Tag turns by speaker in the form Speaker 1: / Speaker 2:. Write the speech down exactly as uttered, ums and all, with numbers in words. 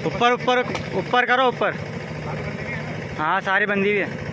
Speaker 1: ऊपर ऊपर ऊपर करो ऊपर। हाँ सारी बंदी हुई है।